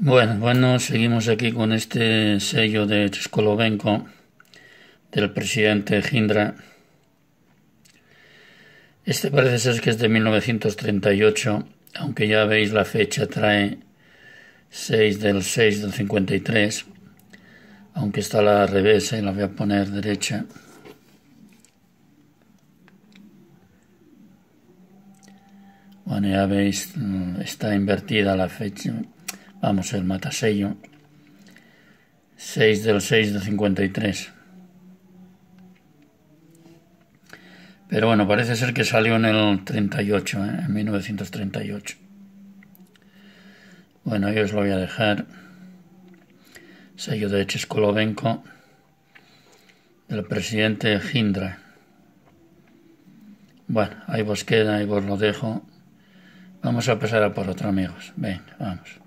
Bueno, seguimos aquí con este sello de Chekolovenko del presidente Hindra. Este parece ser que es de 1938, aunque ya veis la fecha trae 6 del 53, aunque está a la revés, la voy a poner derecha. Bueno, ya veis, está invertida la fecha. Vamos, el matasello. 6 del 53. Pero bueno, parece ser que salió en el 38, en 1938. Bueno, yo os lo voy a dejar. Sello de Chekolovenko, del presidente Hindra. Bueno, ahí vos queda, ahí vos lo dejo. Vamos a pasar a por otro, amigos. Venga, vamos.